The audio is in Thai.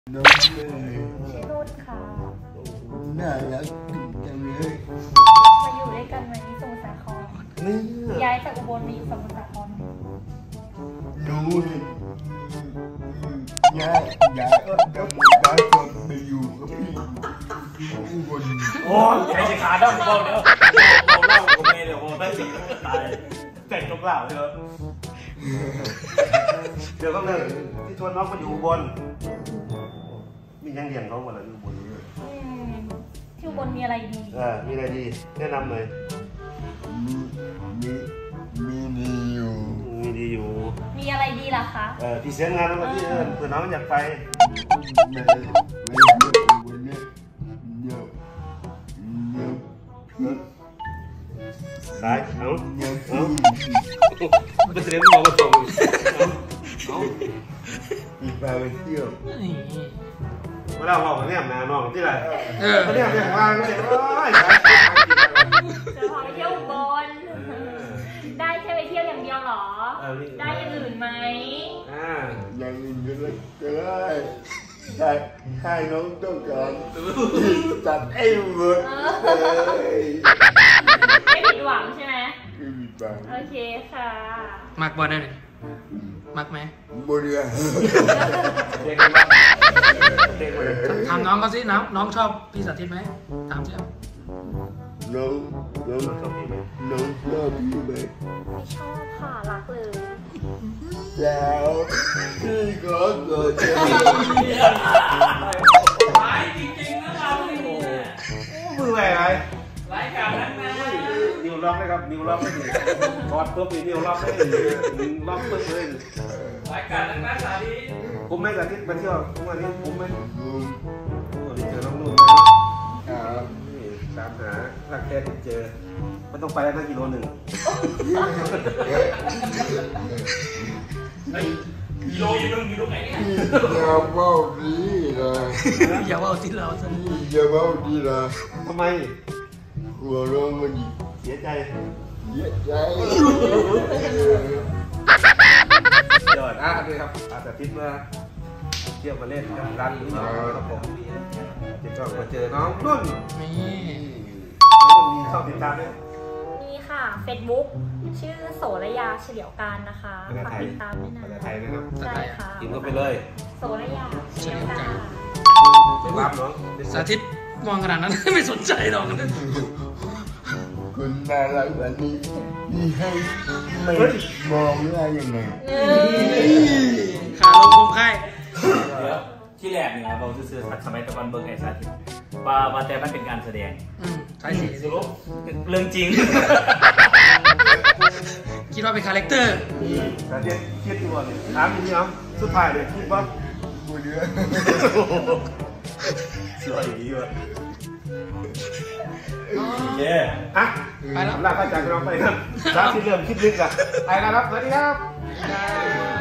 น้องเลยชื่อนุ่นค่ะน่ารักจังเลยมาอยู่ด้วยกันไหมที่สมุทรสาครนี่ย้ายจากอุบลมาอยู่สมุทรสาครรู้เลยย้ายก็จะไปอยู่กับพี่อุบลโอ้ยไอ้สิขาดต้องบอกเดี๋ยวบอกเล่าผมเดี๋ยวผมได้สิตายแต่งจบเล่าเถอะเดี๋ยวก็เลยที่ชวนน้องมาอยู่บนมียังเรียนเขาหมดเลยอยู่บนที่อุบลมีอะไรดีมีอะไรดีแนะนำเลยมีดีอยู่มีอะไรดีล่ะคะที่เสียงานแล้วก็ที่เพื่อนน้องอยากไปตายเอาไปเตรียมบอกมาส่งอีกไปเที่ยวมาเล่าบอกกันเนี่ยนะน้องที่ไรเขาเนี่ยอย่างว่าเลยโอ้ยจะพาไปเที่ยวอุบลได้แค่ไปเที่ยวอย่างเดียวหรอได้อย่างอื่นไหมอย่างอื่นก็ได้ให้น้องต้องการจัดไอ้หมดไม่ผิดหวังใช่ไหมไม่ผิดหวังโอเคค่ะมักบอลได้เลยมักไหมบอลเนี่ยถามน้องเขาสิน้องชอบพี่สาธิตไหมถามสิน้องชอบพี่ไหมน้องชอบพี่ไหมไม่ชอบค่ะรักเลยแล้วพี่ก็เกิดจะร้ายจริงๆนะเราเนี่ยมือแหวกไงร้ายกาจนักนะนิวล็อกได้ครับนิวล็อกได้ดีกอดปุ๊บนิวล็อกได้ล็อกปุ๊บเลยร้ายกาจนักนะสาธิตผมไม่สาธิตมาเที่ยวทุกวันนี้ผมไม่เจอน้องนุ่นตามหาหลักแท้ที่เจอมันต้องไปแล้วนะกิโล1 กิโลอยู่ตรงไหนเนี่ยอย่าเมาดีนะอย่าเมาที่เราสิอย่าเมาดีนะทำไมหัวเราะมันเสียใจยอดด้วยครับอาจจะทิศมาเที่ยวมาเล่นกับร้านนี้ครับผมจะก็มาเจอน้องนุ่นมีเข้าติดตามด้วยมีค่ะ Facebook ชื่อโสระยาเฉลียวการนะคะฝากติดตามด้วยนะภาษาไทยนะครับใช่ค่ะกินก็ไปเลยโสระยาเฉลียวการรับน้องสาธิตมองขนาดนั้นไม่สนใจหรอกคุณน่ารักแบบนี้นี่ให้ไม่มองได้ยังไงขาลงคงไข่ที่แรกเนี่ยเราซื้อสมัยตะวันเบิร์กไอ้สาธิตว่าแต่มันเป็นการแสดงใช่สิเรื่องจริงคิดว่าเป็นคาแรคเตอร์สาธิตคิดดูว่าถามอย่างนี้ครับสุดท้ายเลยคิดว่าบุญเยอะสวยดีว่ะโอเคไปแล้วลาข้าจากเราไปครับสาธิตเริ่มคิดลึกอ่ะไปแล้วครับสวัสดีครับ